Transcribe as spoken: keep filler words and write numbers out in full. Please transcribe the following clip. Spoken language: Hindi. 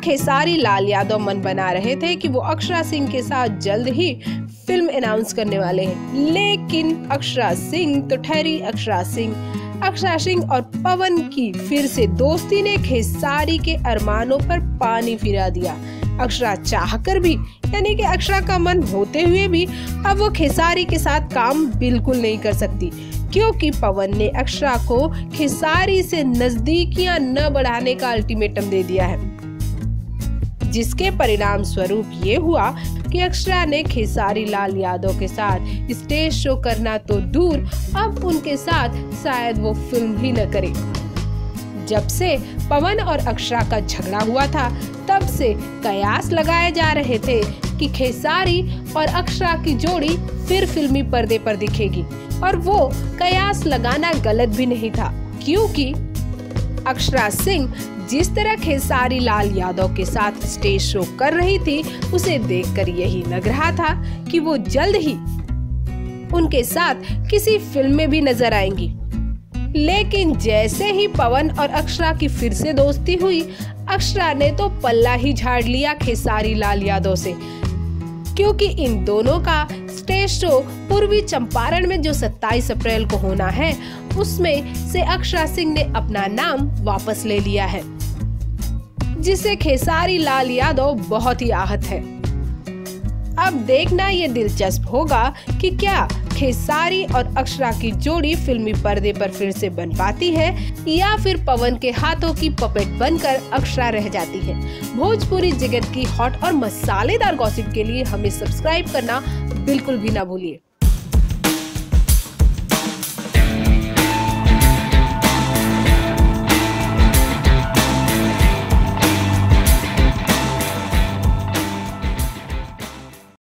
खेसारी लाल यादव मन बना रहे थे कि वो अक्षरा सिंह के साथ जल्द ही फिल्म अनाउंस करने वाले हैं, लेकिन अक्षरा सिंह तो ठहरी अक्षरा सिंह। अक्षरा सिंह और पवन की फिर से दोस्ती ने खेसारी के अरमानों पर पानी फिरा दिया। अक्षरा चाहकर भी, यानी कि अक्षरा का मन होते हुए भी, अब वो खेसारी के साथ काम बिल्कुल नहीं कर सकती, क्योंकि पवन ने अक्षरा को खेसारी से नजदीकियां न बढ़ाने का अल्टीमेटम दे दिया है, जिसके परिणाम स्वरूप ये हुआ कि अक्षरा ने खेसारी लाल यादव के साथ स्टेज शो करना तो दूर, अब उनके साथ शायद वो फिल्म भी न करे। जब से पवन और अक्षरा का झगड़ा हुआ था, तब से कयास लगाए जा रहे थे कि खेसारी और अक्षरा की जोड़ी फिर फिल्मी पर्दे पर दिखेगी, और वो कयास लगाना गलत भी नहीं था, क्योंकि अक्षरा सिंह जिस तरह खेसारी लाल यादव के साथ स्टेज शो कर रही थी, उसे देखकर यही लग रहा था कि वो जल्द ही उनके साथ किसी फिल्म में भी नजर आएंगी। लेकिन जैसे ही पवन और अक्षरा की फिर से दोस्ती हुई, अक्षरा ने तो पल्ला ही झाड़ लिया खेसारी लाल यादव से, क्योंकि इन दोनों का स्टेज शो पूर्वी चंपारण में जो सत्ताईस अप्रैल को होना है, उसमें से अक्षरा सिंह ने अपना नाम वापस ले लिया है, जिससे खेसारी लाल यादव बहुत ही आहत है। अब देखना ये दिलचस्प होगा कि क्या खेसारी और अक्षरा की जोड़ी फिल्मी पर्दे पर फिर से बन पाती है, या फिर पवन के हाथों की पपेट बनकर अक्षरा रह जाती है। भोजपुरी जगत की हॉट और मसालेदार गॉसिप के लिए हमें सब्सक्राइब करना बिल्कुल भी ना भूलिए।